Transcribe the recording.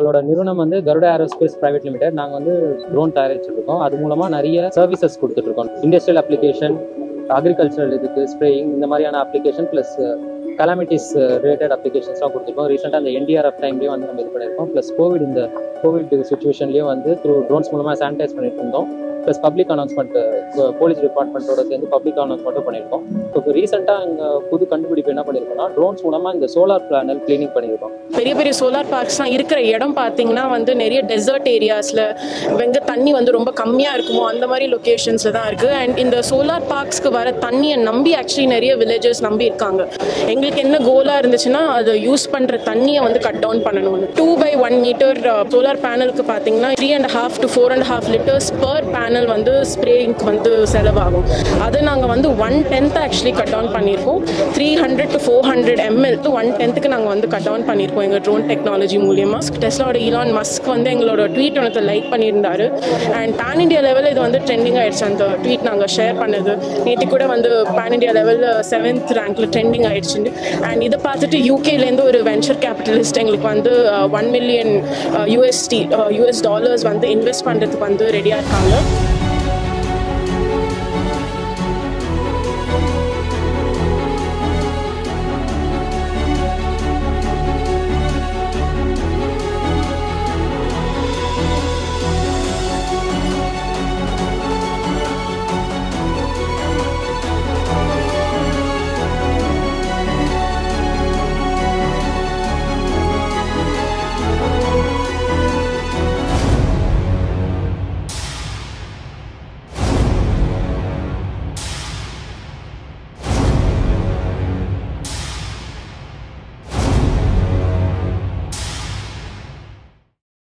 எங்களோட நிறுவனம் வந்து Garuda Aerospace Pvt Ltd. நாங்கள் வந்து ட்ரோன் தயாரிச்சுட்டு இருக்கோம். அது மூலமாக நிறைய சர்வீசஸ் கொடுத்துட்டு இருக்கோம். இண்டஸ்ட்ரியல் அப்ளிகேஷன், அக்ரிகல்ச்சரல் இதுக்கு ஸ்ப்ரேயிங் இந்த மாதிரியான அப்ளிகேஷன் ப்ளஸ் கலாமிட்டிஸ் ரிலேட்டட் அப்ளிகேஷன்ஸ்லாம் கொடுத்துருக்கோம். ரீசெண்டாக அந்த NDRF டைம்லேயும் வந்து நம்ம இது பண்ணியிருக்கோம். ப்ளஸ் கோவிட் சுச்சுவேஷன்லேயும் வந்து த்ரூ ட்ரோன்ஸ் மூலமாக சானிடைஸ் பண்ணிட்டு இருந்தோம். ப்ளஸ் பப்ளிக் அனௌன்ஸ்மெண்ட் போலீஸ் டிபார்ட்மெண்ட்டோட சேர்ந்து பப்ளிக் அனௌன்ஸ்மெண்ட்டும் பண்ணியிருக்கோம். இப்போ ரீசெண்டாக இங்கே புது கண்டுபிடிப்பு என்ன பண்ணியிருக்கோம்னா ட்ரோன்ஸ் மூலமாக இந்த சோலார் பேனல் கிளீனிங் பண்ணியிருக்கோம். பெரிய பெரிய சோலார் பார்க்ஸ்லாம் இருக்கிற இடம் பார்த்தீங்கன்னா வந்து நிறைய டெசர்ட் ஏரியாஸில் எங்கே தண்ணி வந்து ரொம்ப கம்மியாக இருக்குமோ அந்த மாதிரி லொக்கேஷன்ஸில் தான் இருக்குது. அண்ட் இந்த சோலார் பார்க்ஸ்க்கு வர தண்ணியை நம்பி ஆக்சுவலி நிறைய வில்லேஜஸ் நம்பி இருக்காங்க. எங்களுக்கு என்ன கோலாக இருந்துச்சுன்னா அதை யூஸ் பண்ணுற தண்ணியை வந்து கட் டவுன் பண்ணணும். 2x1 மீட்டர் சோலார் பேனலுக்கு பார்த்தீங்கன்னா 3.5 to 4.5 liters பர் பேனல் வந்து ஸ்ப்ரேயிங்க்கு வந்து செலவாகும். அதை நாங்கள் வந்து 1/10 ஆக்சுவலி கட் டவுன் பண்ணியிருக்கோம். 300 to 400 ml 1/10க்கு நாங்கள் வந்து கட் டவுன் பண்ணியிருக்கோம் எங்கள் ட்ரோன் டெக்னாலஜி மூலியமாக. டெஸ்லாவோட ஈலான் மஸ்க் வந்து எங்களோட ட்வீட் ஒன்று லைக் பண்ணியிருந்தாரு. அண்ட் பேன் இண்டியா லெவலில் இது வந்து ட்ரெண்டிங் ஆயிடுச்சு. அந்த ட்வீட் நாங்கள் ஷேர் பண்ணது நேற்று கூட வந்து பேன் இண்டியா லெவலில் 7th ரேங்க்ல ட்ரெண்டிங் ஆயிடுச்சு. அண்ட் இதை பார்த்துட்டு யூகேலேருந்து ஒரு வெஞ்சர் கேபிட்டலிஸ்ட் எங்களுக்கு வந்து $1 million US டாலர்ஸ் வந்து இன்வெஸ்ட் பண்ணுறதுக்கு வந்து ரெடியாக இருக்காங்க.